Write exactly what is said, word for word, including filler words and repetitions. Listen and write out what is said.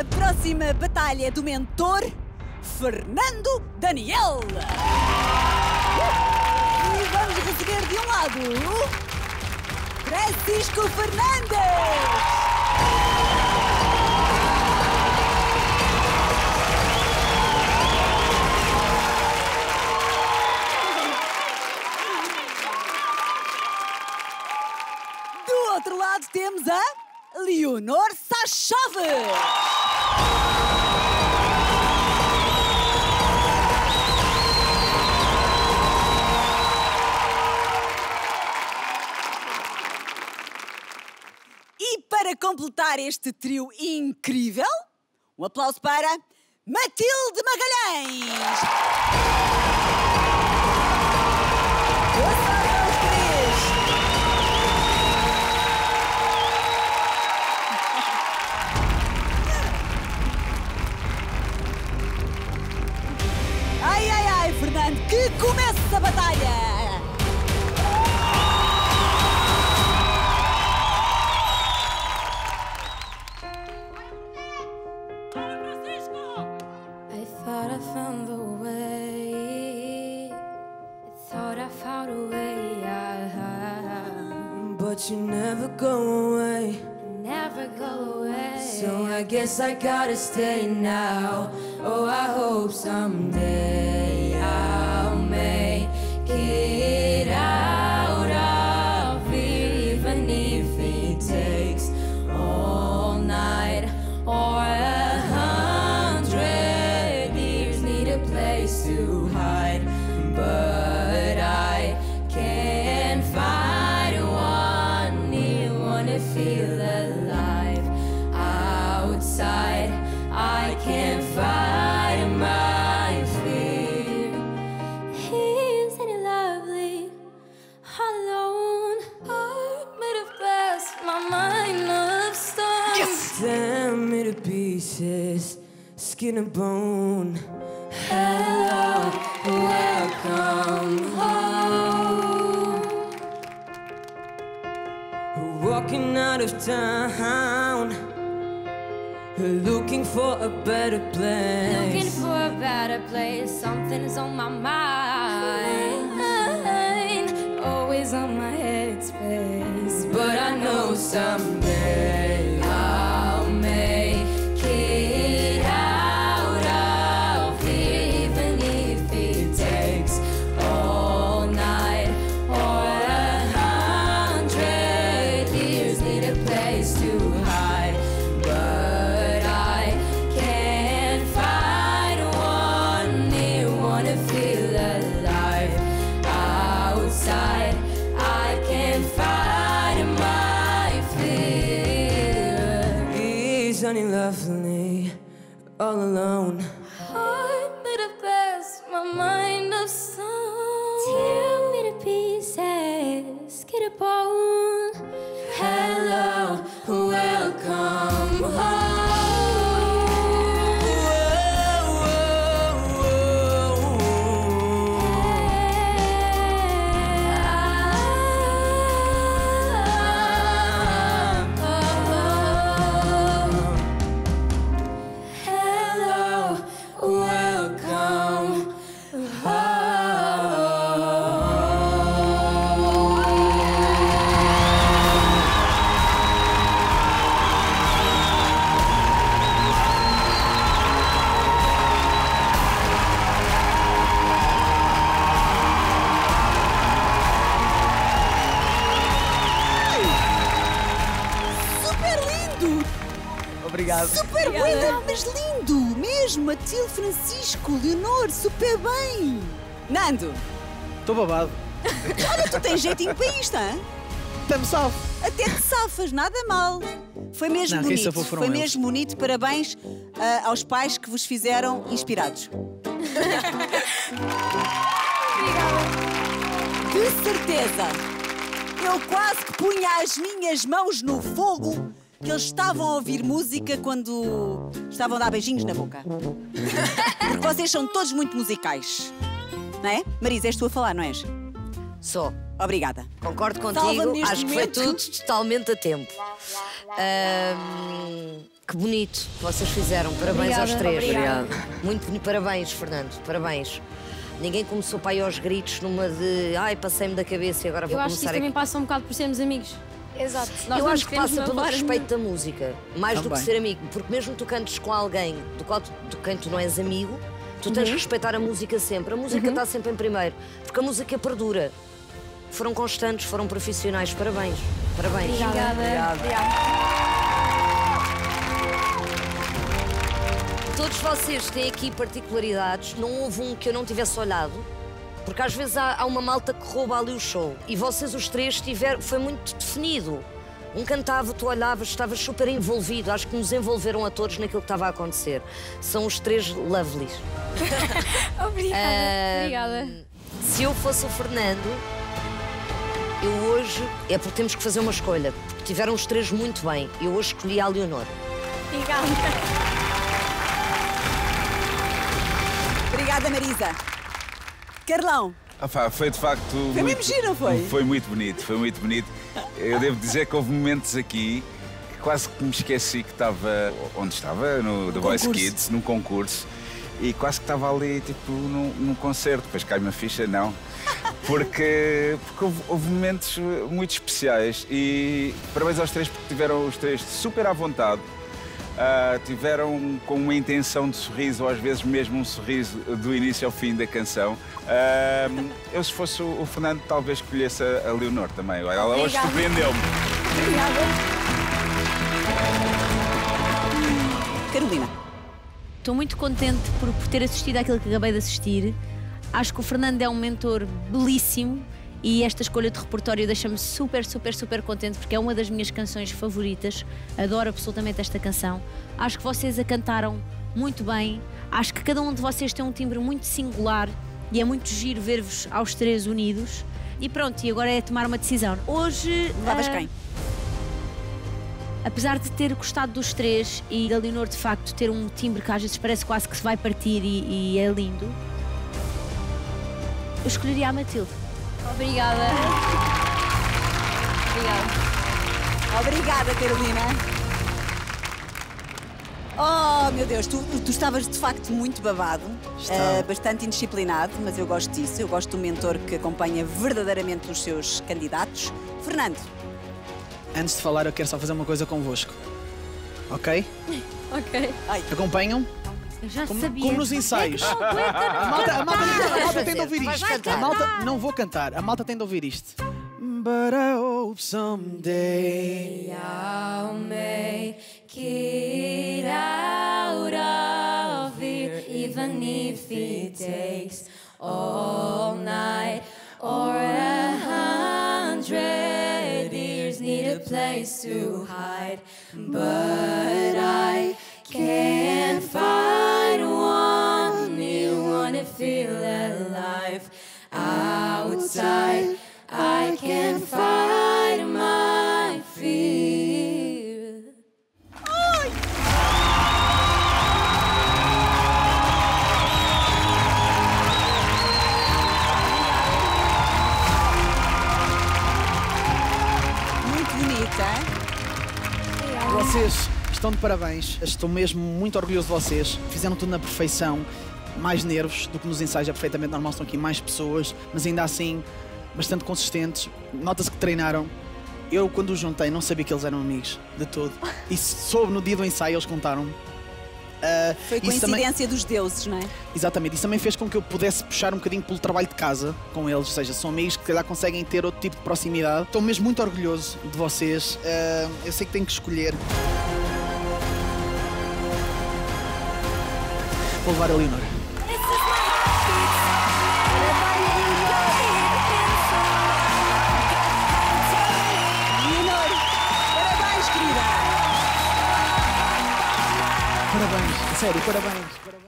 a próxima batalha é do mentor Fernando Daniel. E vamos receber de um lado Francisco Fernandes. Do outro lado temos a Leonor Sá Chaves. E para completar este trio incrível, um aplauso para Matilde Magalhães. Boa sorte aos três. Ai, ai, ai, Fernando, que comece a batalha! I thought I found the way. I thought I found a way out. But you never go away. Never go away. So I guess I gotta stay now. Oh, I hope someday I'll make it out of here, even if it takes all night or a hundred years. Need a place to hide, but I can't find one near. Wanna feel alive outside. I can't fight my fear. Isn't it lovely? All alone, heart made of glass, my mind of stone. Yes! Damn me to pieces, skin and bone. Hello, welcome home. Walking out of town, looking for a better place. Looking for a better place, something's on my mind. Always on my headspace. But I know someday I'll make it out of here, even if it takes all night or a hundred years. Need a place to hide, but I can't find one near. Wanna feel alive outside. I can't find my fear. Isn't it lovely, all alone? Heart made of glass, my mind of stone. Tear me to pieces, get a bone. Hello, welcome home. Hello, welcome Super lindo! Obrigado. Super lindo, mas lindo mesmo! Matilde, Francisco, Leonor, super bem! Nando, Estou babado. olha, tu tens jeitinho para isto, hein? Estamos salvo. Até te safas, nada mal. Foi mesmo Não, quem bonito, safou foram foi eles. mesmo bonito. Parabéns ah, aos pais que vos fizeram inspirados. De certeza, eu quase que punha as minhas mãos no fogo que eles estavam a ouvir música quando estavam a dar beijinhos na boca. Porque vocês são todos muito musicais. Não é? Marisa, és tu a falar, não és? Sou. Obrigada. Concordo Salva-me contigo, neste acho que foi momento. tudo totalmente a tempo. Ahm, que bonito que vocês fizeram. Parabéns Obrigada, aos três. obrigada. Muito bonito. Parabéns, Fernando. Parabéns. Ninguém começou para aí aos gritos numa de ai, passei-me da cabeça e agora vou Eu acho que isso começar também a... passa um bocado por sermos amigos. Exato. Nós Eu não acho que queremos passa pelo magoar respeito da música, mais do que Também. ser amigo. Porque mesmo tu cantes com alguém do qual tu, de quem tu não és amigo, tu tens de respeitar a música sempre. A música está sempre em primeiro, porque a música perdura. Foram constantes, foram profissionais. Parabéns. Parabéns. Obrigada. Todos vocês têm aqui particularidades. Não houve um que eu não tivesse olhado. Porque às vezes há, há uma malta que rouba ali o show. E vocês os três tiveram... Foi muito definido. Um cantava, tu olhavas, estavas super envolvido. Acho que nos envolveram a todos naquilo que estava a acontecer. São os três lovelies. Obrigada. Ah, Obrigada. Se eu fosse o Fernando, eu hoje... É porque temos que fazer uma escolha. Porque tiveram os três muito bem. Eu hoje escolhi a Leonor. Obrigada. Obrigada, Marisa. Carlão. Ah, pá, foi de facto. Foi mesmo giro, não foi? Foi muito bonito, foi muito bonito. Eu devo dizer que houve momentos aqui que quase que me esqueci que estava onde estava, no The Voice concurso. Kids, num concurso, e quase que estava ali, tipo, num, num concerto. Depois cai-me a ficha, não. Porque, porque houve, houve momentos muito especiais e parabéns aos três porque tiveram os três super à vontade. Uh, tiveram com uma intenção de sorriso, ou às vezes mesmo um sorriso do início ao fim da canção. Uh, eu, se fosse o Fernando, talvez escolhesse a Leonor também. Ela hoje Obrigada. surpreendeu-me. Carolina. Estou muito contente por, por ter assistido àquilo que acabei de assistir. Acho que o Fernando é um mentor belíssimo e esta escolha de repertório deixa-me super, super, super contente porque é uma das minhas canções favoritas. Adoro absolutamente esta canção. Acho que vocês a cantaram muito bem. Acho que cada um de vocês tem um timbre muito singular e é muito giro ver-vos aos três unidos. E pronto, e agora é tomar uma decisão. Hoje... Levavas ah, quem? Apesar de ter gostado dos três e da Leonor de facto ter um timbre que às vezes parece quase que se vai partir e, e é lindo, eu escolheria a Matilde. Obrigada. Obrigada. Obrigada, Carolina. Oh, meu Deus, tu, tu estavas de facto muito babado, Estava. eh, bastante indisciplinado, mas eu gosto disso. Eu gosto do mentor que acompanha verdadeiramente os seus candidatos. Fernando. Antes de falar, eu quero só fazer uma coisa convosco. Ok? Ok. Acompanham? Eu já Como, sabia. como nos ensaios. A malta, a malta, a malta tem de ouvir Vais isto. cantar. A malta, não vou cantar, a malta tem de ouvir isto. But I hope someday I'll make it out of here, even if it takes all night or a hundred years. Need a place to hide, but I can't find one. You wanna feel alive outside. I can't fight my fear. Muito bonita, hein? vocês estão de parabéns. Estou mesmo muito orgulhoso de vocês. Fizeram tudo na perfeição. Mais nervos do que nos ensaios, é perfeitamente normal. Estão aqui mais pessoas, mas ainda assim bastante consistentes. Nota-se que treinaram. Eu, quando os juntei, não sabia que eles eram amigos de todo. E soube no dia do ensaio, eles contaram-me. Uh, Foi isso também- coincidência dos deuses, não é? Exatamente, isso também fez com que eu pudesse puxar um bocadinho pelo trabalho de casa com eles, ou seja, são amigos que se calhar conseguem ter outro tipo de proximidade. Estou mesmo muito orgulhoso de vocês. Uh, eu sei que tenho que escolher. Vou levar a Leonor. Leonor, parabéns, querida! Parabéns, a sério, parabéns. parabéns.